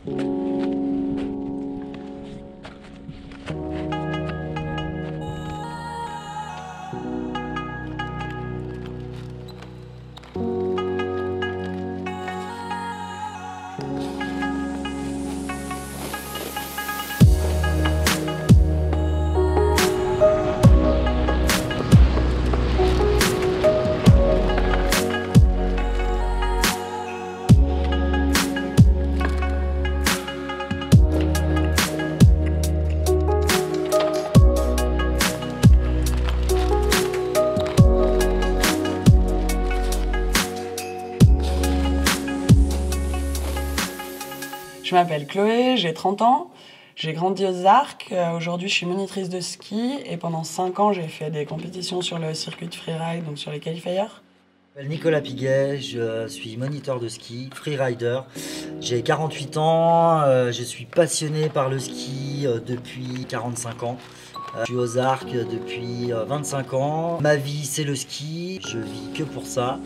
Je m'appelle Chloé, j'ai 30 ans, j'ai grandi aux Arcs, aujourd'hui je suis monitrice de ski et pendant 5 ans j'ai fait des compétitions sur le circuit de freeride, donc sur les qualifiers. Je m'appelle Nicolas Piguet, je suis moniteur de ski, freerider. J'ai 48 ans, je suis passionné par le ski depuis 45 ans. Je suis aux Arcs depuis 25 ans. Ma vie c'est le ski, je vis que pour ça.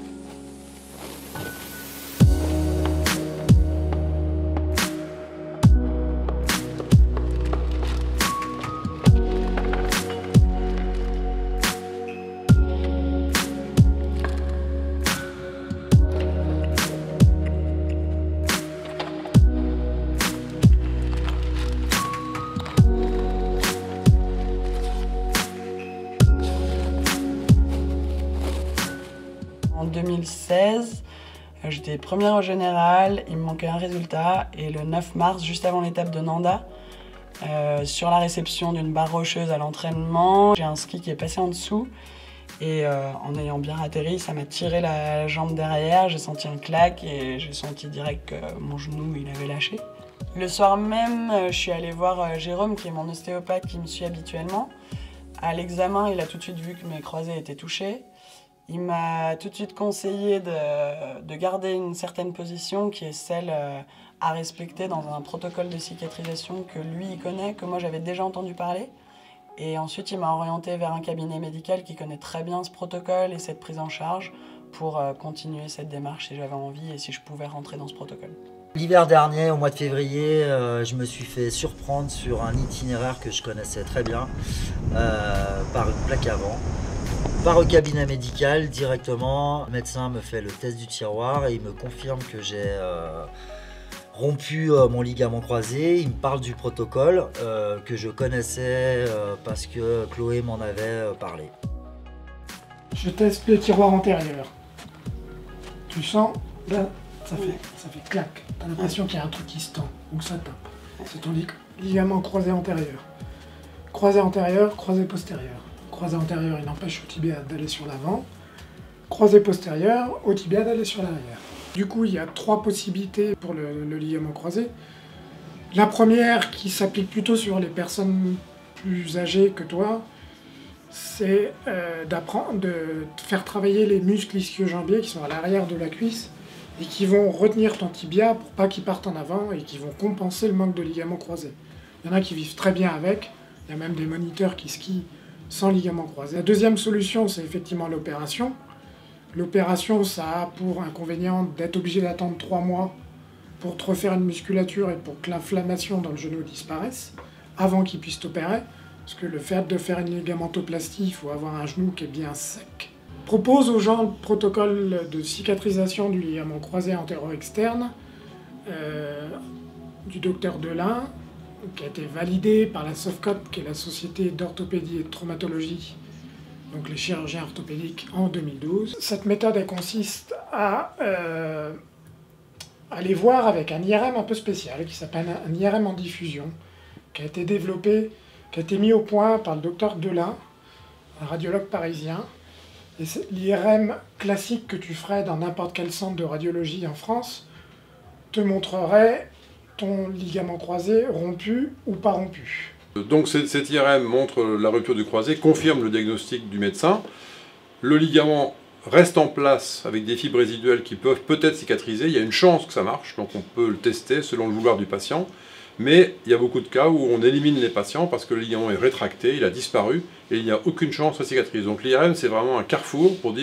En 2016, j'étais première au général, il me manquait un résultat et le 9 mars, juste avant l'étape de Nanda, sur la réception d'une barre rocheuse à l'entraînement, j'ai un ski qui est passé en dessous et en ayant bien atterri, ça m'a tiré la jambe derrière, j'ai senti un claque et j'ai senti direct que mon genou il avait lâché. Le soir même, je suis allée voir Jérôme qui est mon ostéopathe qui me suit habituellement. À l'examen, il a tout de suite vu que mes croisés étaient touchés. Il m'a tout de suite conseillé de garder une certaine position qui est celle à respecter dans un protocole de cicatrisation que lui il connaît, que moi j'avais déjà entendu parler. Et ensuite il m'a orienté vers un cabinet médical qui connaît très bien ce protocole et cette prise en charge pour continuer cette démarche si j'avais envie et si je pouvais rentrer dans ce protocole. L'hiver dernier, au mois de février, je me suis fait surprendre sur un itinéraire que je connaissais très bien par une plaque avant. Par au cabinet médical directement, le médecin me fait le test du tiroir et il me confirme que j'ai rompu mon ligament croisé. Il me parle du protocole que je connaissais parce que Chloé m'en avait parlé. Je teste le tiroir antérieur. Tu sens, là, ça fait clac. T'as l'impression qu'il y a un truc qui se tend ou ça tape. C'est ton ligament croisé antérieur. Croisé antérieur, croisé postérieur. Croisé antérieur, il empêche au tibia d'aller sur l'avant. Croisé postérieur, au tibia d'aller sur l'arrière. Du coup, il y a 3 possibilités pour le ligament croisé. La première, qui s'applique plutôt sur les personnes plus âgées que toi, c'est de faire travailler les muscles ischio-jambiers qui sont à l'arrière de la cuisse et qui vont retenir ton tibia pour pas qu'il parte en avant et qui vont compenser le manque de ligament croisé. Il y en a qui vivent très bien avec, il y a même des moniteurs qui skient sans ligament croisé. La deuxième solution, c'est effectivement l'opération. L'opération, ça a pour inconvénient d'être obligé d'attendre 3 mois pour te refaire une musculature et pour que l'inflammation dans le genou disparaisse avant qu'ils puissent t'opérer. Parce que le fait de faire une ligamentoplastie, il faut avoir un genou qui est bien sec. Propose aux gens le protocole de cicatrisation du ligament croisé antéro-externe du docteur Delin, qui a été validé par la SOFCOP, qui est la Société d'orthopédie et de traumatologie, donc les chirurgiens orthopédiques, en 2012. Cette méthode, elle consiste à aller voir avec un IRM un peu spécial, qui s'appelle un IRM en diffusion, qui a été développé, qui a été mis au point par le docteur Delin, un radiologue parisien. Et l'IRM classique que tu ferais dans n'importe quel centre de radiologie en France te montrerait ton ligament croisé rompu ou pas rompu. Donc cet IRM montre la rupture du croisé, confirme le diagnostic du médecin. Le ligament reste en place avec des fibres résiduelles qui peuvent peut-être cicatriser. Il y a une chance que ça marche, donc on peut le tester selon le vouloir du patient. Mais il y a beaucoup de cas où on élimine les patients parce que le ligament est rétracté, il a disparu et il n'y a aucune chance de cicatriser. Donc l'IRM, c'est vraiment un carrefour pour dire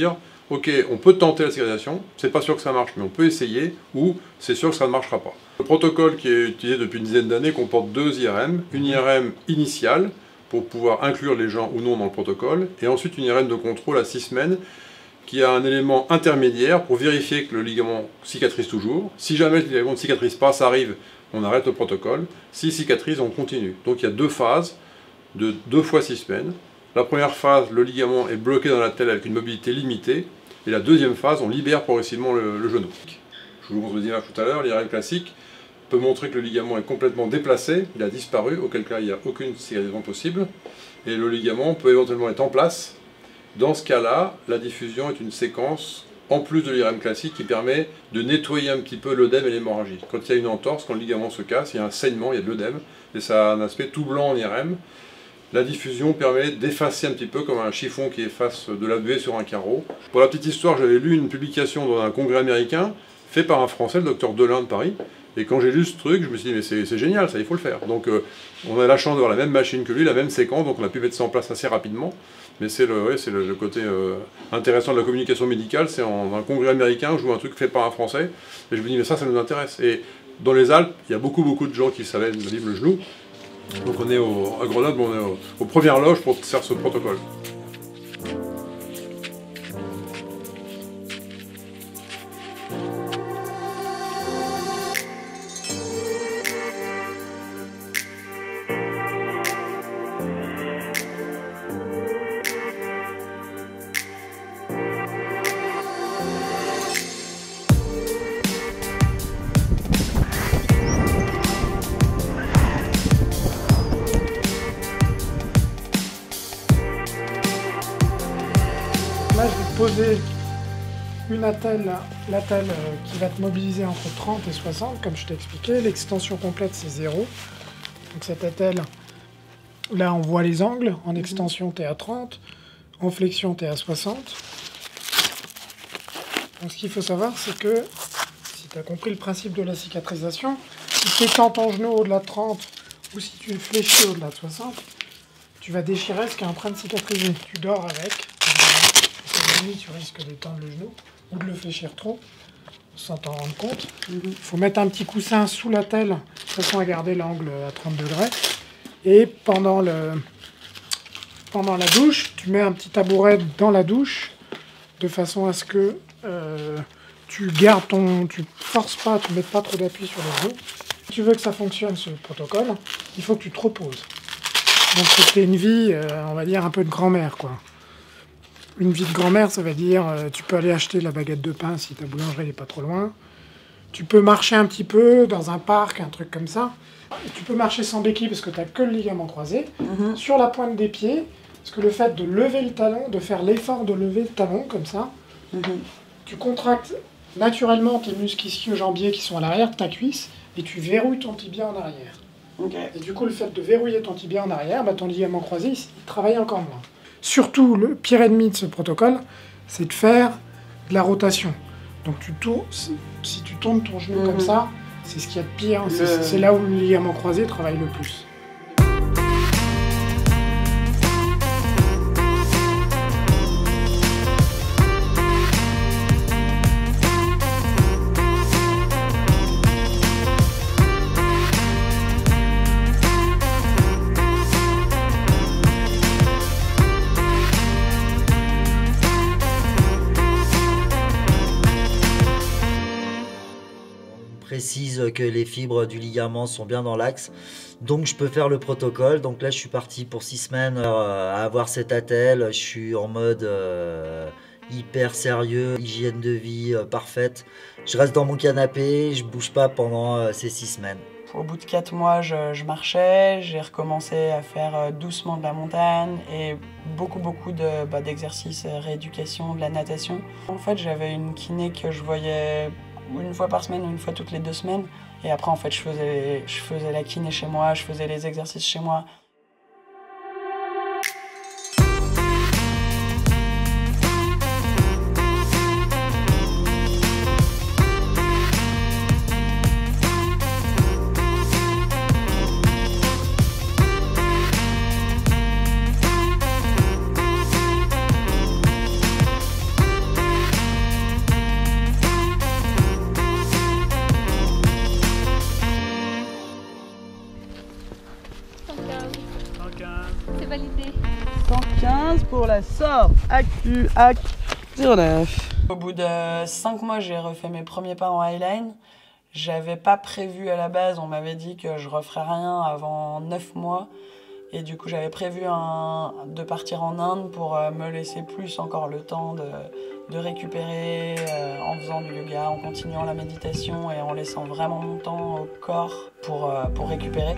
ok, on peut tenter la cicatrisation, c'est pas sûr que ça marche, mais on peut essayer, ou c'est sûr que ça ne marchera pas. Le protocole qui est utilisé depuis une dizaine d'années comporte 2 IRM, une IRM initiale, pour pouvoir inclure les gens ou non dans le protocole, et ensuite une IRM de contrôle à 6 semaines, qui a un élément intermédiaire pour vérifier que le ligament cicatrise toujours. Si jamais le ligament ne cicatrise pas, ça arrive, on arrête le protocole. S'il cicatrise, on continue. Donc il y a 2 phases, de 2 fois 6 semaines. La première phase, le ligament est bloqué dans la telle avec une mobilité limitée, et la deuxième phase, on libère progressivement le genou. Je vous montre le image tout à l'heure, l'IRM classique peut montrer que le ligament est complètement déplacé, il a disparu, auquel cas il n'y a aucune cicatrisation possible, et le ligament peut éventuellement être en place. Dans ce cas-là, la diffusion est une séquence, en plus de l'IRM classique, qui permet de nettoyer un petit peu l'œdème et l'hémorragie. Quand il y a une entorse, quand le ligament se casse, il y a un saignement, il y a de l'œdème, et ça a un aspect tout blanc en IRM. La diffusion permet d'effacer un petit peu comme un chiffon qui efface de la buée sur un carreau. Pour la petite histoire, j'avais lu une publication dans un congrès américain, fait par un Français, le docteur Delin de Paris, et quand j'ai lu ce truc, je me suis dit, mais c'est génial, ça, il faut le faire. Donc on a la chance d'avoir la même machine que lui, la même séquence, donc on a pu mettre ça en place assez rapidement. Mais c'est le côté intéressant de la communication médicale, c'est en un congrès américain, je vois un truc fait par un Français, et je me dis, mais ça nous intéresse. Et dans les Alpes, il y a beaucoup de gens qui savaient me dire le genou. Donc on est à Grenoble, on est aux premières loges pour faire ce protocole. Là, je vais te poser une attelle, l'attelle qui va te mobiliser entre 30 et 60, comme je t'ai expliqué. L'extension complète, c'est 0. Donc cette attelle, là, on voit les angles. En extension, tu es à 30. En flexion, tu es à 60. Donc ce qu'il faut savoir, c'est que, si tu as compris le principe de la cicatrisation, si tu étends ton genou au-delà de 30, ou si tu le fléchis au-delà de 60, tu vas déchirer ce qui est en train de cicatriser. Tu dors avec. Tu risques d'étendre le genou ou de le fléchir trop sans t'en rendre compte. Il faut mettre un petit coussin sous la telle de façon à garder l'angle à 30 degrés. Et pendant la douche, tu mets un petit tabouret dans la douche de façon à ce que tu gardes tu forces pas, tu ne mets pas trop d'appui sur le genou. Si tu veux que ça fonctionne ce protocole, il faut que tu te reposes. Donc c'était une vie, on va dire, un peu de grand-mère, quoi. Une vie de grand-mère, ça veut dire, tu peux aller acheter la baguette de pain si ta boulangerie n'est pas trop loin. Tu peux marcher un petit peu dans un parc, un truc comme ça. Et tu peux marcher sans béquille parce que tu n'as que le ligament croisé. Sur la pointe des pieds, parce que le fait de lever le talon, de faire l'effort de lever le talon comme ça, tu contractes naturellement tes muscles ischio-jambiers qui sont à l'arrière de ta cuisse et tu verrouilles ton tibia en arrière. Et du coup, le fait de verrouiller ton tibia en arrière, ton ligament croisé, il travaille encore moins. Surtout, le pire ennemi de ce protocole, c'est de faire de la rotation. Donc si tu tournes ton genou comme ça, c'est ce qu'il y a de pire. C'est là où le ligament croisé travaille le plus. Précise que les fibres du ligament sont bien dans l'axe, donc je peux faire le protocole. Donc là je suis parti pour 6 semaines à avoir cette attelle. Je suis en mode hyper sérieux, hygiène de vie parfaite. Je reste dans mon canapé, je bouge pas pendant ces 6 semaines. Au bout de 4 mois, je marchais, j'ai recommencé à faire doucement de la montagne et beaucoup d'exercices, rééducation, de la natation. En fait, j'avais une kiné que je voyais une fois par semaine ou une fois toutes les 2 semaines. Et après, en fait, je faisais la kiné chez moi, je faisais les exercices chez moi. pour la sorte. Actu, hack, 09. Au bout de 5 mois, j'ai refait mes premiers pas en highline. J'avais pas prévu à la base, on m'avait dit que je referais rien avant 9 mois. Et du coup, j'avais prévu de partir en Inde pour me laisser plus encore le temps de récupérer en faisant du yoga, en continuant la méditation et en laissant vraiment mon temps au corps pour récupérer.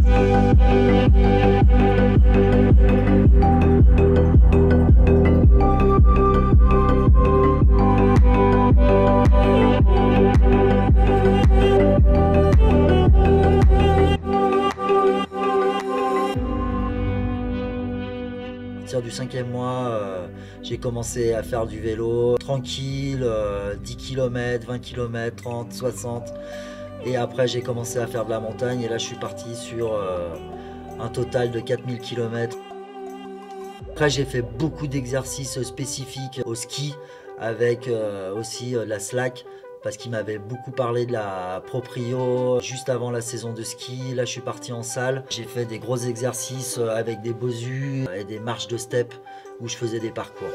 Du 5e mois, j'ai commencé à faire du vélo tranquille, 10 km, 20 km, 30, 60. Et après, j'ai commencé à faire de la montagne et là, je suis parti sur un total de 4000 km. Après, j'ai fait beaucoup d'exercices spécifiques au ski avec aussi la slack, parce qu'il m'avait beaucoup parlé de la proprio juste avant la saison de ski. Là, je suis parti en salle. J'ai fait des gros exercices avec des bosus et des marches de step où je faisais des parcours.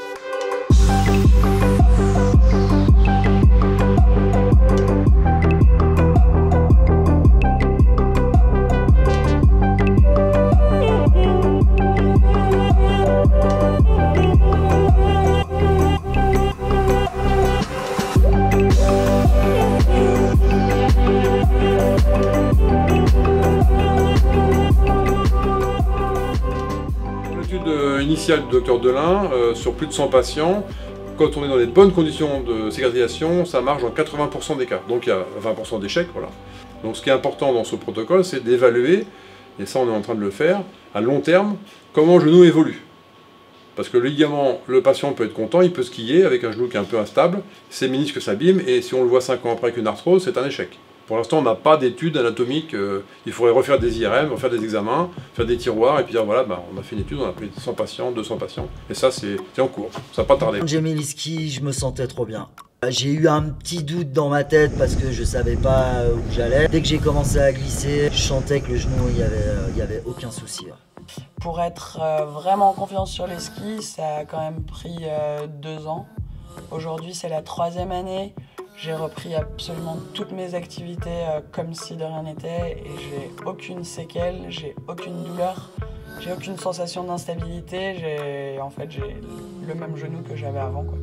Initiale du docteur Delin sur plus de 100 patients. Quand on est dans les bonnes conditions de cicatrisation, ça marche dans 80% des cas. Donc il y a 20% d'échecs. Voilà. Donc ce qui est important dans ce protocole, c'est d'évaluer, et ça on est en train de le faire, à long terme, comment le genou évolue. Parce que le ligament, le patient peut être content, il peut skier avec un genou qui est un peu instable, ses ménisques s'abîment, et si on le voit 5 ans après avec une arthrose, c'est un échec. Pour l'instant, on n'a pas d'études anatomiques. Il faudrait refaire des IRM, refaire des examens, faire des tiroirs, et puis dire voilà, on a fait une étude, on a pris 100 patients, 200 patients. Et ça, c'est en cours. Ça n'a pas tardé. Quand j'ai mis les skis, je me sentais trop bien. J'ai eu un petit doute dans ma tête parce que je ne savais pas où j'allais. Dès que j'ai commencé à glisser, je sentais que le genou, il n'y avait aucun souci. Pour être vraiment en confiance sur les skis, ça a quand même pris 2 ans. Aujourd'hui, c'est la 3e année. J'ai repris absolument toutes mes activités comme si de rien n'était et j'ai aucune séquelle, j'ai aucune douleur, j'ai aucune sensation d'instabilité. En fait, j'ai le même genou que j'avais avant, quoi.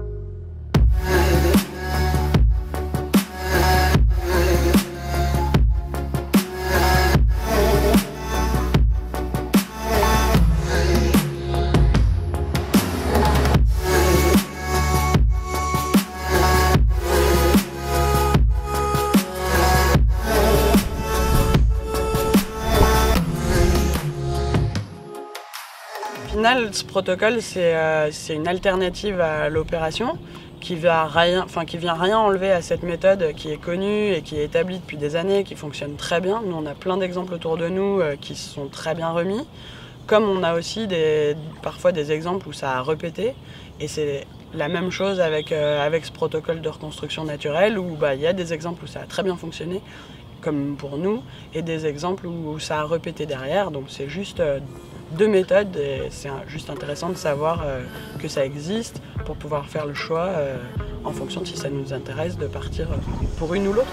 Au final, ce protocole, c'est une alternative à l'opération qui vient rien enlever à cette méthode qui est connue et qui est établie depuis des années, qui fonctionne très bien. Nous, on a plein d'exemples autour de nous qui se sont très bien remis, comme on a aussi parfois des exemples où ça a répété. Et c'est la même chose avec ce protocole de reconstruction naturelle où il y a des exemples où ça a très bien fonctionné, comme pour nous, et des exemples où ça a répété derrière. Donc c'est juste 2 méthodes et c'est juste intéressant de savoir que ça existe pour pouvoir faire le choix en fonction de si ça nous intéresse de partir pour une ou l'autre.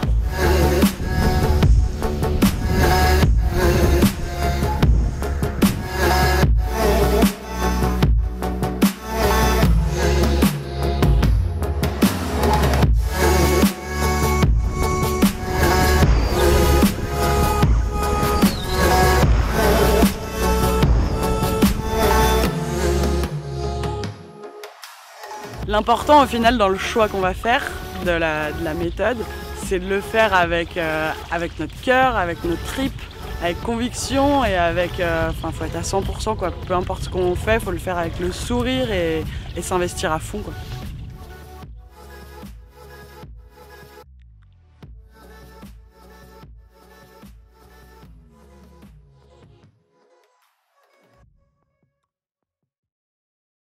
L'important au final dans le choix qu'on va faire de la méthode, c'est de le faire avec notre cœur, avec notre tripes, avec conviction et faut être à 100% quoi. Peu importe ce qu'on fait, faut le faire avec le sourire et s'investir à fond quoi.